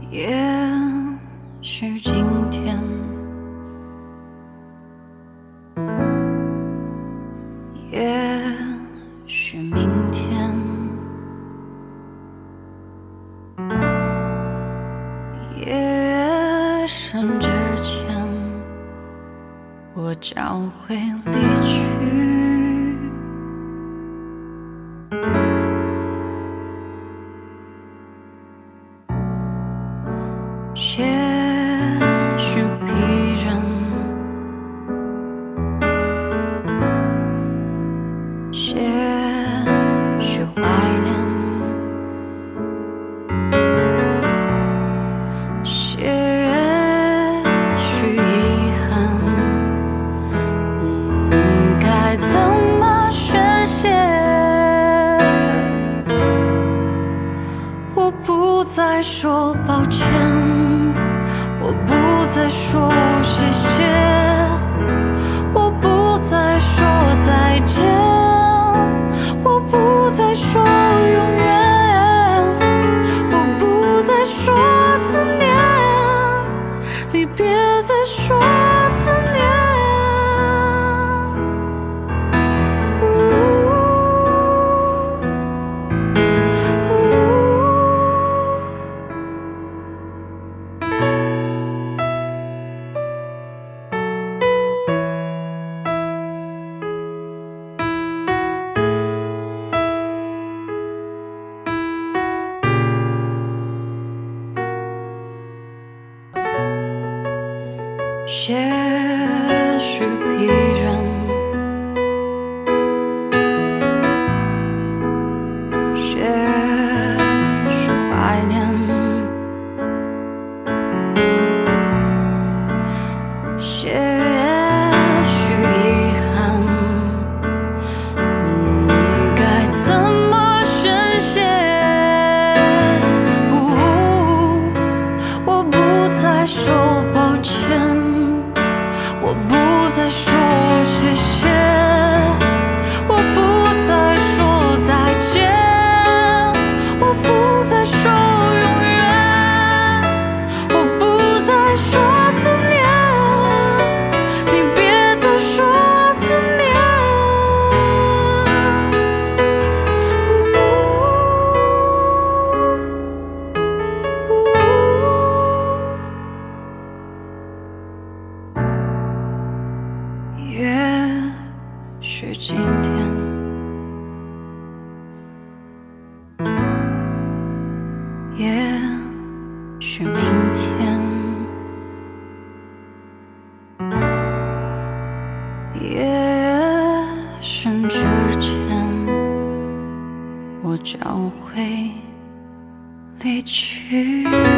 也许今天，也许明天，夜深之前，我将会离去。些许疲倦，些许怀念，些许遗憾，该怎么宣泄？我不再说抱歉，我不再说谢谢，我不再说再见，我不再说永远，我不再说思念，你别再说思念。些许疲倦，些许怀念，些许遗憾，该怎么宣泄？我不再说抱歉，我不再说谢谢，我不再说再见，我不再说永远，我不再说思念，你别再说思念。也许今天，也许明天，夜深之前，我将会离去。